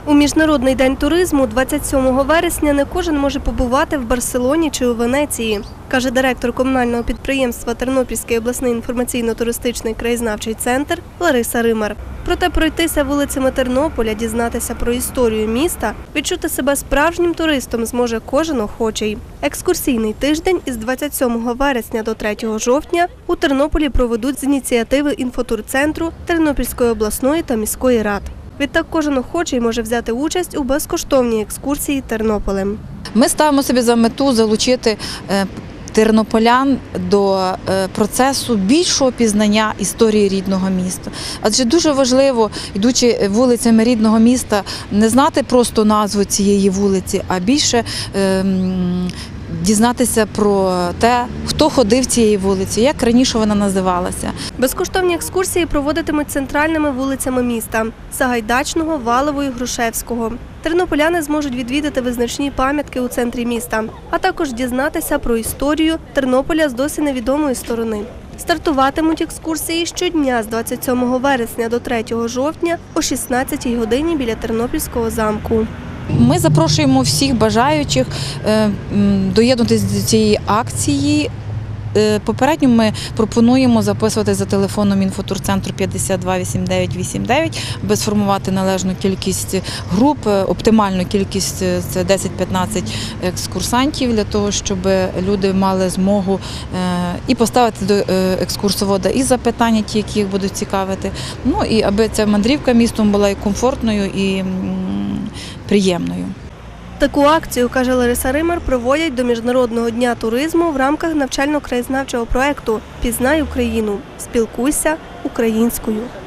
У Міжнародний день туризму 27 вересня не кожен може побувати в Барселоні чи у Венеції, каже директор комунального підприємства Тернопільський обласний інформаційно-туристичний краєзнавчий центр Лариса Римар. Проте пройтися вулицями Тернополя, дізнатися про історію міста, відчути себе справжнім туристом зможе кожен охочий. Екскурсійний тиждень із 27 вересня до 3 жовтня у Тернополі проведуть з ініціативи інфотурцентру Тернопільської обласної та міської рад. Відтак кожен охочий може взяти участь у безкоштовній екскурсії Тернополем. Ми ставимо собі за мету залучити тернополян до процесу більшого пізнання історії рідного міста. Адже дуже важливо, йдучи вулицями рідного міста, не знати просто назву цієї вулиці, а більше дізнатися про те, хто ходив цією вулицею, як раніше вона називалася. Безкоштовні екскурсії проводитимуть центральними вулицями міста – Сагайдачного, Валової, Грушевського. Тернополяни зможуть відвідати визначні пам'ятки у центрі міста, а також дізнатися про історію Тернополя з досі невідомої сторони. Стартуватимуть екскурсії щодня з 27 вересня до 3 жовтня о 16-й годині біля Тернопільського замку. Ми запрошуємо всіх бажаючих доєднатися до цієї акції. Попередньо ми пропонуємо записувати за телефоном інфотурцентру 52 89 89, аби сформувати належну кількість груп, оптимальну кількість – це 10-15 екскурсантів, для того, щоб люди мали змогу і поставити до екскурсовода і запитання, ті, які їх будуть цікавити, ну і аби ця мандрівка містом була і комфортною, і приємною. Таку акцію, каже Лариса Римар, проводять до Міжнародного дня туризму в рамках навчально-краєзнавчого проєкту «Пізнай Україну. Спілкуйся українською».